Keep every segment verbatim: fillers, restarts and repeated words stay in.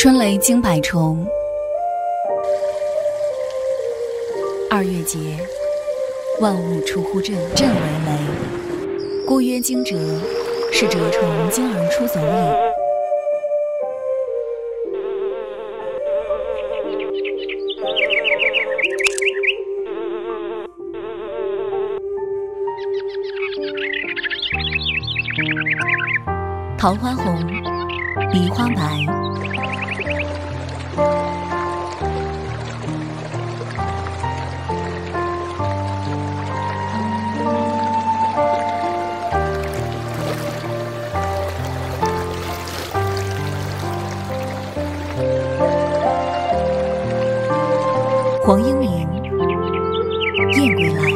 春雷惊百虫，二月节，万物出乎震，震为雷。故曰惊蛰，是蛰虫惊而出所以。桃花红，梨花白。黄莺鸣，燕归来。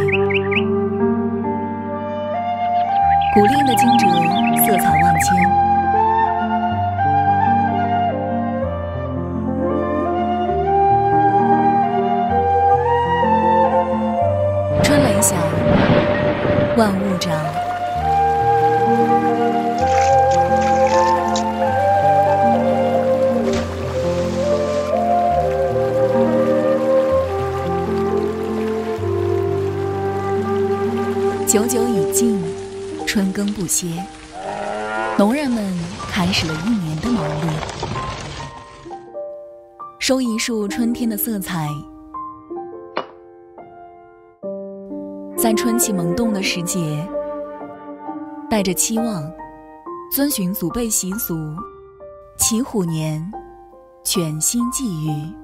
古蔺的惊蛰色彩万千。春雷响，万物长。久久已尽，春耕不歇，农人们开始了一年的忙碌，收一束春天的色彩。在春气萌动的时节，带着期望，遵循祖辈习俗，祈虎年，全心寄予。